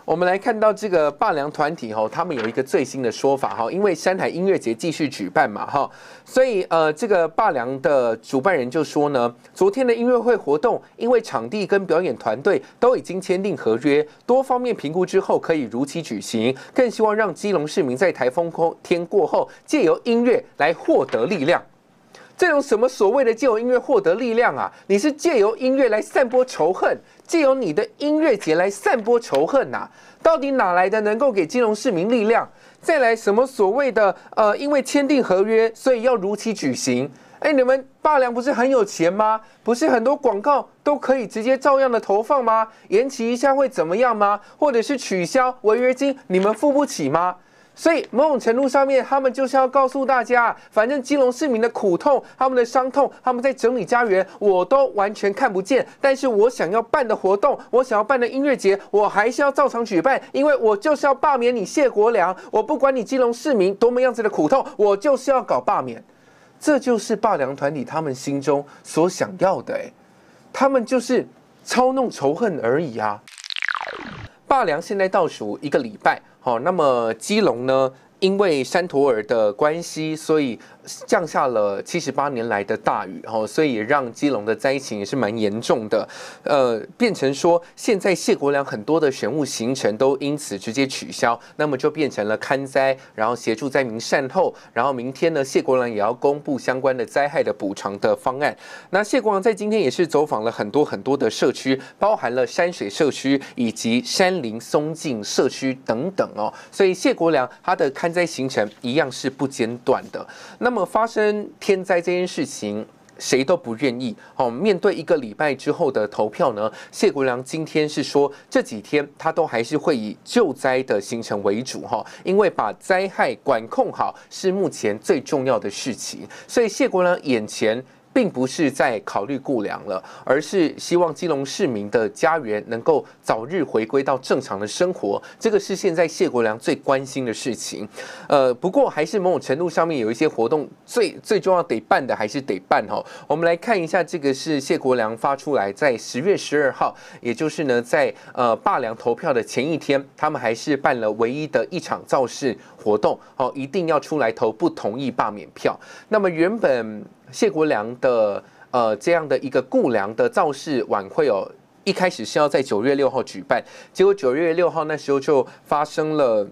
我们来看到这个罢良团体他们有一个最新的说法因为山海音乐节继续举办嘛所以这个罢良的主办人就说呢，昨天的音乐会活动，因为场地跟表演团队都已经签订合约，多方面评估之后可以如期举行，更希望让基隆市民在台风天过后，借由音乐来获得力量。这种什么所谓的借由音乐获得力量啊？你是借由音乐来散播仇恨，借由你的音乐节来散播仇恨啊？到底哪来的能够给基隆市民力量？再来什么所谓的因为签订合约，所以要如期举行？你们罢良不是很有钱吗？不是很多广告都可以直接照样的投放吗？延期一下会怎么样吗？或者是取消违约金，你们付不起吗？所以某种程度上面，他们就是要告诉大家，反正基隆市民的苦痛、他们的伤痛、他们在整理家园，我都完全看不见。但是我想要办的活动，我想要办的音乐节，我还是要照常举办，因为我就是要罢免你谢国良。我不管你基隆市民多么样子的苦痛，我就是要搞罢免。这就是罢良团体他们心中所想要的他们就是操弄仇恨而已啊。罢良现在倒数1个礼拜。那么基隆呢，因为山陀尔的关系，所以降下了78年来的大雨，所以也让基隆的灾情也是蛮严重的。变成说现在谢国良很多的选务行程都因此直接取消，那么就变成了勘灾，然后协助灾民善后，然后明天呢，谢国良也要公布相关的灾害的补偿的方案。那谢国良在今天也是走访了很多的社区，包含了山水社区以及山林松径社区等等所以谢国良他的勘灾行程一样是不间断的。那么发生天灾这件事情，谁都不愿意面对1个礼拜之后的投票呢，谢国良今天是说这几天他都还是会以救灾的行程为主因为把灾害管控好是目前最重要的事情。所以谢国良眼前并不是在考虑顾良了，而是希望基隆市民的家园能够早日回归到正常的生活，这个是现在谢国良最关心的事情。不过还是某种程度上面有一些活动最重要得办的还是得办我们来看一下，这个是谢国良发出来，在10月12号，也就是呢在罢良投票的前一天，他们还是办了唯一的一场造势活动一定要出来投不同意罢免票。那么原本谢国良的这样的一个顾良的造势晚会一开始是要在9月6号举办，结果9月6号那时候就发生了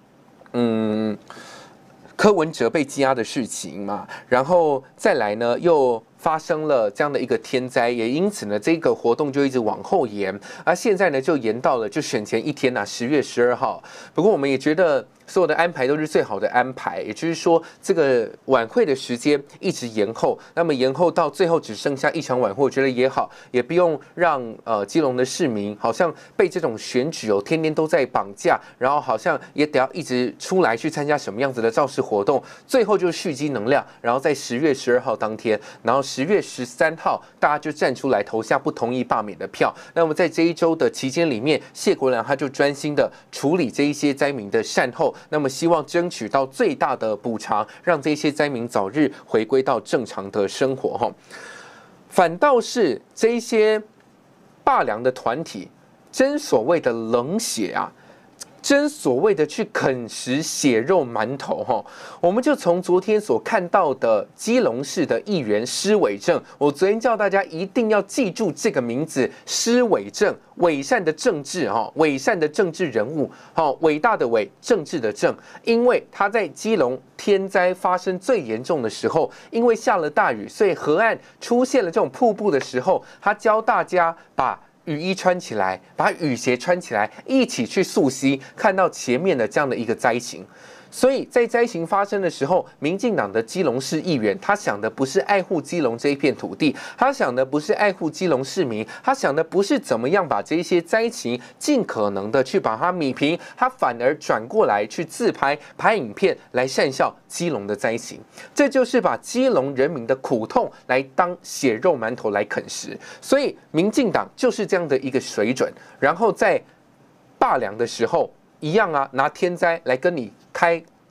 柯文哲被羁押的事情嘛，然后再来呢又发生了这样的一个天灾，也因此呢这个活动就一直往后延，而现在呢就延到了就选前一天10月12号。不过我们也觉得所有的安排都是最好的安排，也就是说这个晚会的时间一直延后，那么延后到最后只剩下一场晚会，我觉得也好，也不用让基隆的市民好像被这种选举天天都在绑架，然后好像也得要一直出来去参加什么样子的造势活动，最后就蓄积能量，然后在10月12号当天，然后10月13号大家就站出来投下不同意罢免的票。那么在这一周的期间里面，谢国良他就专心的处理这一些灾民的善后，那么希望争取到最大的补偿，让这些灾民早日回归到正常的生活反倒是这一些罢良的团体，真所谓的冷血啊，真所谓的去啃食血肉馒头我们就从昨天所看到的基隆市的议员施伟正，我昨天叫大家一定要记住这个名字，施伟正，伪善的政治伪善的政治人物伟大的伟，政治的政，因为他在基隆天灾发生最严重的时候，因为下了大雨，所以河岸出现了这种瀑布的时候，他教大家把雨衣穿起来，把雨鞋穿起来，一起去溯溪，看到前面的这样的一个灾情。所以在灾情发生的时候，民进党的基隆市议员，他想的不是爱护基隆这一片土地，他想的不是爱护基隆市民，他想的不是怎么样把这些灾情尽可能的去把它弭平，他反而转过来去自拍拍影片来讪笑基隆的灾情，这就是把基隆人民的苦痛来当血肉馒头来啃食。所以民进党就是这样的一个水准，然后在罢良的时候一样拿天灾来跟你开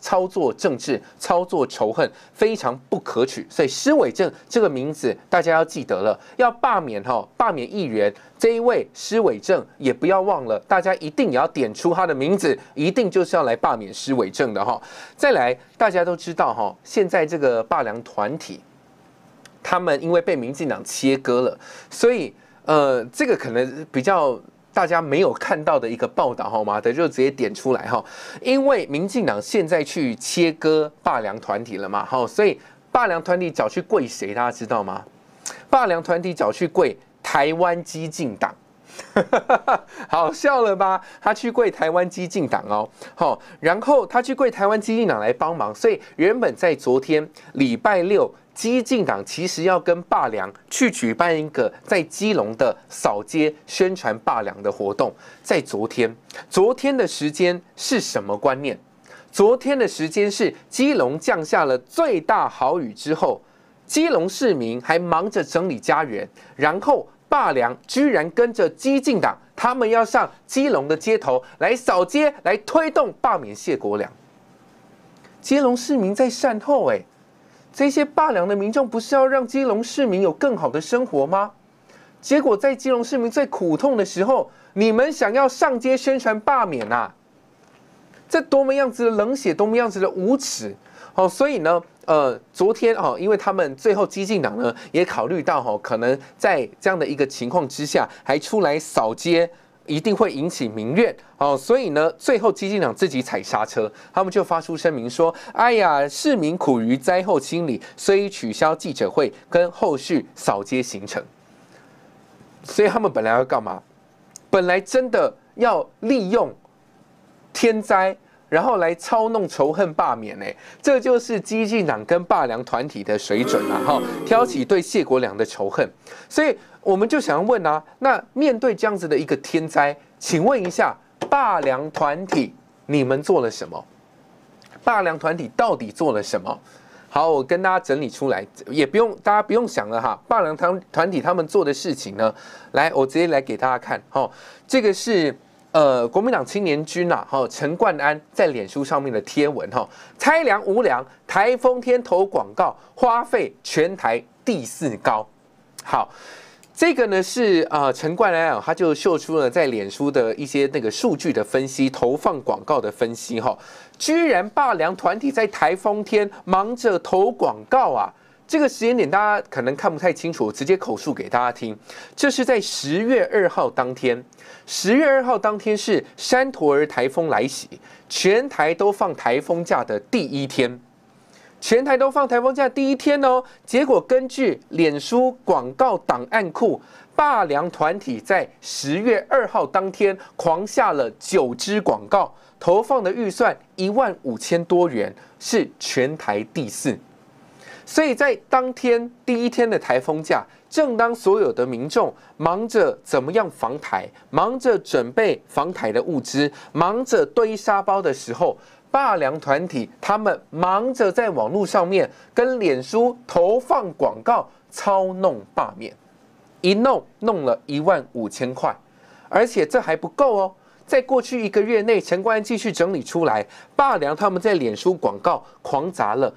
操作政治、操作仇恨，非常不可取。所以施伟正这个名字大家要记得了，要罢免罢免议员这一位施伟正，也不要忘了，大家一定也要点出他的名字，一定就是要来罢免施伟正的哈。再来，大家都知道现在这个罢良团体，他们因为被民进党切割了，所以这个可能比较大家没有看到的一个报道，马德就直接点出来因为民进党现在去切割罢良团体了嘛，所以罢良团体找去跪谁，大家知道吗？罢良团体找去跪台湾基进党。好笑了吧？他去跪台湾基进党然后他去跪台湾基进党来帮忙，所以原本在昨天礼拜六，基进党其实要跟罢良去举办一个在基隆的扫街宣传罢良的活动。在昨天的时间是什么观念？昨天的时间是基隆降下了最大豪雨之后，基隆市民还忙着整理家园，然后罢良居然跟着基进党，他们要上基隆的街头来扫街，来推动罢免谢国良。基隆市民在善后这些罢良的民众不是要让基隆市民有更好的生活吗？结果在基隆市民最苦痛的时候，你们想要上街宣传罢免啊，这多么样子的冷血，多么样子的无耻！所以呢，昨天因为他们最后基进党呢也考虑到可能在这样的一个情况之下，还出来扫街，一定会引起民怨所以呢，最后基进党自己踩刹车，他们就发出声明说：“哎呀，市民苦于灾后清理，所以取消记者会跟后续扫街行程。”所以他们本来要干嘛？本来真的要利用天灾，然后来操弄仇恨罢免这就是基进党跟罢良团体的水准挑起对谢国良的仇恨。所以我们就想要问那面对这样子的一个天灾，请问一下罢良团体你们做了什么？罢良团体到底做了什么？好，我跟大家整理出来，也不用大家不用想了罢良团体他们做的事情呢，来，我直接来给大家看这个是国民党青年军陈冠安在脸书上面的贴文猜量无良，台风天投广告花费全台第4高。好，这个呢是陈冠安他就秀出了在脸书的一些那个数据的分析，投放广告的分析居然罢良团体在台风天忙着投广告啊！这个时间点大家可能看不太清楚，我直接口述给大家听。这是在10月2号当天，10月2号当天是山陀儿台风来袭，全台都放台风假的第一天。全台都放台风假第一天结果根据脸书广告档案库，罢良团体在10月2号当天狂下了9支广告，投放的预算15000多元，是全台第4。所以在当天第一天的台风假，正当所有的民众忙着怎么样防台，忙着准备防台的物资，忙着堆沙包的时候，罢良团体他们忙着在网络上面跟脸书投放广告，操弄罢免，一弄了15000块，而且这还不够在过去1个月内，陈冠安继续整理出来，罢良他们在脸书广告狂砸了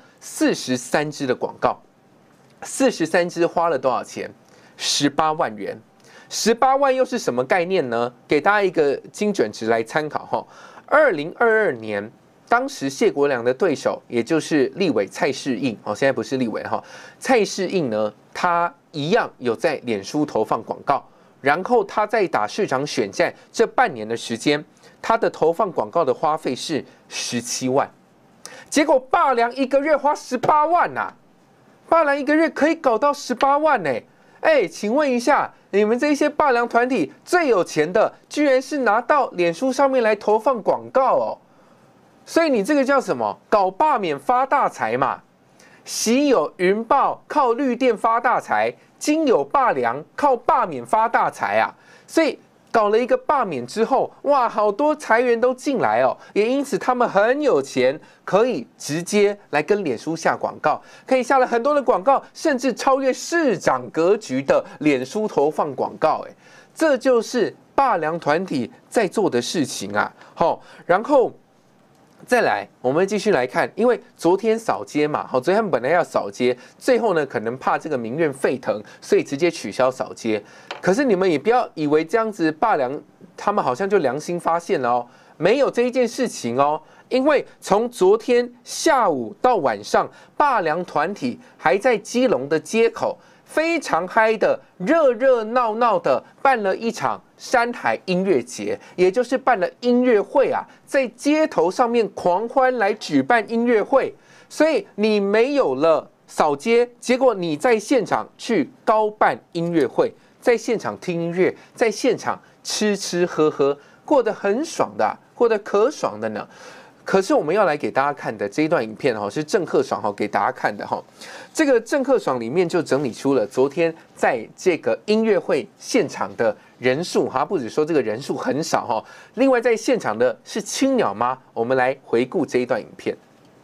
43支的广告，43支花了多少钱？18万元。18万又是什么概念呢？给大家一个精准值来参考2022年，当时谢国良的对手，也就是立委蔡适应现在不是立委蔡适应呢，他一样有在脸书投放广告。然后他在打市长选战这半年的时间，他的投放广告的花费是17万，结果罢良1个月花18万罢良1个月可以搞到18万请问一下，你们这些罢良团体最有钱的，居然是拿到脸书上面来投放广告所以你这个叫什么？搞罢免发大财嘛？喜有云豹靠绿电发大财，今有罢良靠罢免发大财啊！所以搞了一个罢免之后，哇，好多财源都进来也因此他们很有钱，可以直接来跟脸书下广告，可以下了很多的广告，甚至超越市长格局的脸书投放广告这就是罢良团体在做的事情啊！然后再来，我们继续来看，因为昨天扫街嘛，好，昨天他们本来要扫街，最后呢，可能怕这个民怨沸腾，所以直接取消扫街。可是你们也不要以为这样子罢良，他们好像就良心发现了哦，没有这一件事情哦。因为从昨天下午到晚上，罢良团体还在基隆的街口非常嗨的、热热闹闹的办了一场山海音乐节，也就是办了音乐会啊，在街头上面狂欢来举办音乐会。所以你没有了扫街，结果你在现场去高办音乐会，在现场听音乐，在现场吃吃喝喝，过得很爽的，过得可爽的呢。可是我们要来给大家看的这一段影片是郑克爽给大家看的这个郑克爽里面就整理出了昨天在这个音乐会现场的人数不止说这个人数很少另外在现场的是青鸟吗？我们来回顾这一段影片。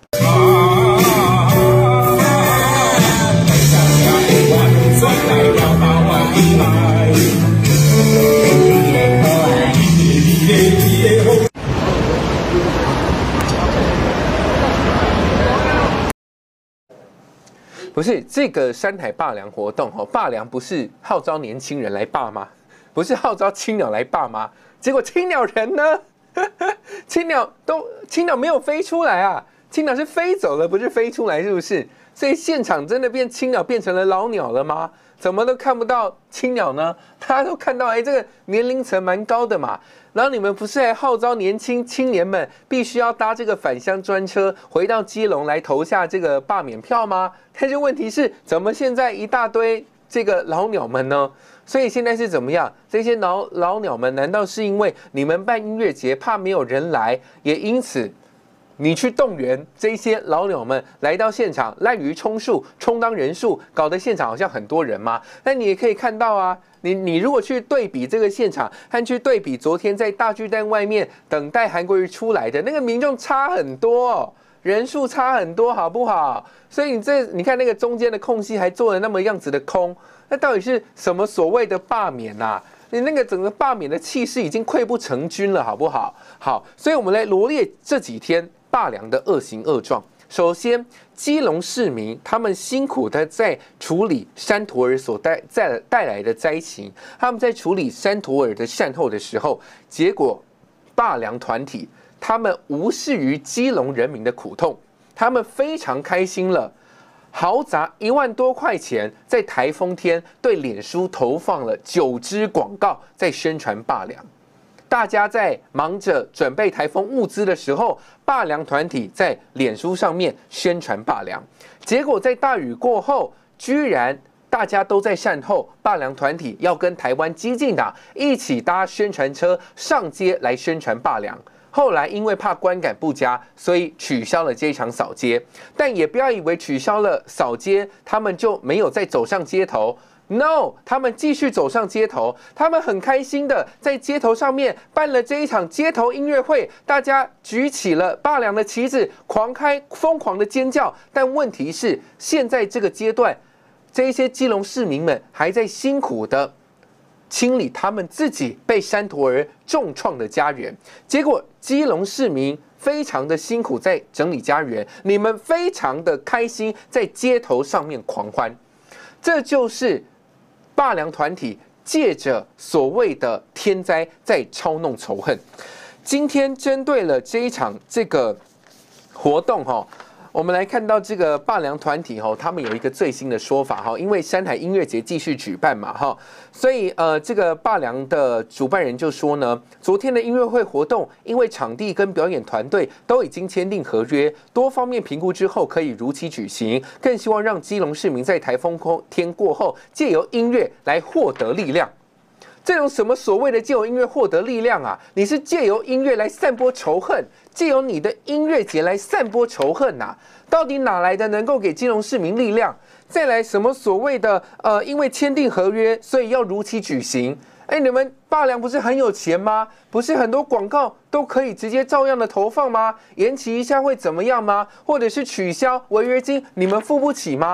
不是这个山海罢良活动罢良不是号召年轻人来罢吗？不是号召青鸟来罢吗？结果青鸟人呢？青鸟没有飞出来啊，青鸟是飞走了，不是飞出来，是不是？所以现场真的青鸟变成了老鸟了吗？怎么都看不到青鸟呢？大家都看到，这个年龄层蛮高的嘛。然后你们不是还号召年轻青年们必须要搭这个返乡专车回到基隆来投下这个罢免票吗？但是问题是，怎么现在一大堆这个老鸟们呢？所以现在是怎么样？这些老鸟们难道是因为你们办音乐节怕没有人来，也因此你去动员这些老鸟们来到现场，滥竽充数，充当人数，搞得现场好像很多人吗？但你也可以看到啊，你如果去对比这个现场，和去对比昨天在大巨蛋外面等待韩国瑜出来的那个民众差很多人数差很多，好不好？所以你看那个中间的空隙还做了那么样子的空，那到底是什么所谓的罢免啊？你那个整个罢免的气势已经溃不成军了，好不好？好，所以我们来罗列这几天罢良的恶行恶状。首先，基隆市民他们辛苦的在处理山陀儿所带来的灾情，他们在处理山陀儿的善后的时候，结果罢良团体他们无视于基隆人民的苦痛，他们非常开心了，豪砸1万多块钱，在台风天对脸书投放了9支广告，在宣传罢良。大家在忙着准备台风物资的时候，罢良团体在脸书上面宣传罢良，结果在大雨过后，居然大家都在善后，罢良团体要跟台湾基进党一起搭宣传车上街来宣传罢良。后来因为怕观感不佳，所以取消了这一场扫街。但也不要以为取消了扫街，他们就没有再走上街头。No， 他们继续走上街头，他们很开心的在街头上面办了这一场街头音乐会，大家举起了罢良的旗帜，疯狂的尖叫。但问题是，现在这个阶段，这一些基隆市民们还在辛苦的清理他们自己被山陀儿重创的家园，结果基隆市民非常的辛苦在整理家园，你们非常的开心在街头上面狂欢，这就是罢良团体借着所谓的天灾在操弄仇恨。今天针对了这一场这个活动我们来看到这个罢良团体他们有一个最新的说法因为山海音乐节继续举办嘛所以这个罢良的主办人就说呢，昨天的音乐会活动，因为场地跟表演团队都已经签订合约，多方面评估之后可以如期举行，更希望让基隆市民在台风天过后，借由音乐来获得力量。这种什么所谓的借由音乐获得力量啊？你是借由音乐来散播仇恨，借由你的音乐节来散播仇恨呐？到底哪来的能够给基隆市民力量？再来什么所谓的因为签订合约，所以要如期举行？你们罢良不是很有钱吗？不是很多广告都可以直接照样的投放吗？延期一下会怎么样吗？或者是取消违约金，你们付不起吗？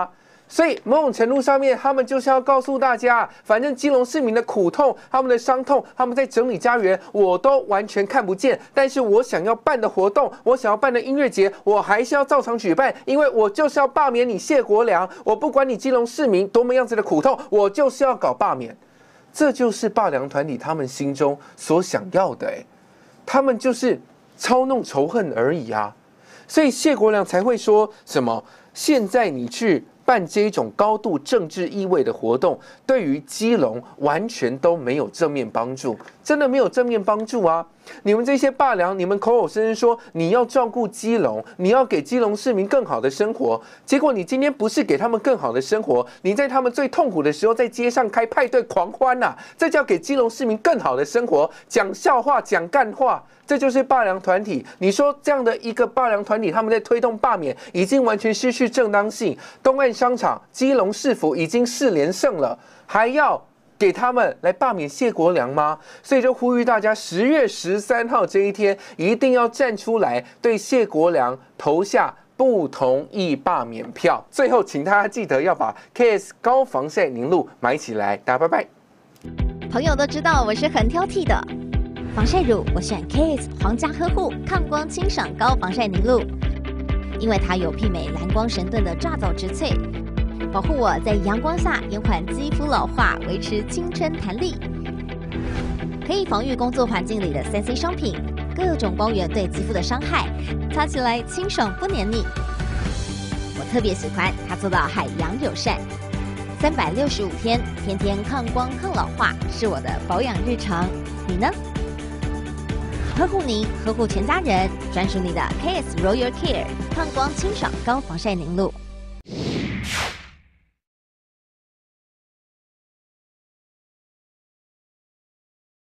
所以某种程度上面，他们就是要告诉大家，反正基隆市民的苦痛、他们的伤痛、他们在整理家园，我都完全看不见。但是我想要办的活动，我想要办的音乐节，我还是要照常举办，因为我就是要罢免你谢国良。我不管你基隆市民多么样子的苦痛，我就是要搞罢免。这就是罢良团体他们心中所想要的，他们就是操弄仇恨而已啊。所以谢国良才会说什么？现在你去办这种高度政治意味的活动，对于基隆完全都没有正面帮助，真的没有正面帮助啊！你们这些罢良，你们口口声声说你要照顾基隆，你要给基隆市民更好的生活，结果你今天不是给他们更好的生活，你在他们最痛苦的时候在街上开派对狂欢啊！这叫给基隆市民更好的生活，讲笑话讲干话。这就是罢良团体。你说这样的一个罢良团体，他们在推动罢免，已经完全失去正当性。东岸商场、基隆市府已经4连胜了，还要给他们来罢免谢国良吗？所以就呼吁大家10月13号这一天一定要站出来，对谢国良投下不同意罢免票。最后，请大家记得要把 KS 高防晒凝露买起来。大家拜拜。 朋友都知道我是很挑剔的。防晒乳我选 KS 皇家呵护抗光清爽高防晒凝露，因为它有媲美蓝光神盾的抓藻植萃，保护我在阳光下延缓肌肤老化，维持青春弹力，可以防御工作环境里的3C 商品各种光源对肌肤的伤害，擦起来清爽不黏腻。我特别喜欢它做到海洋友善，365天天天抗光抗老化是我的保养日常。你呢？呵护您，呵护全家人，专属你的 KS Royal Care 抗光清爽高防晒凝露。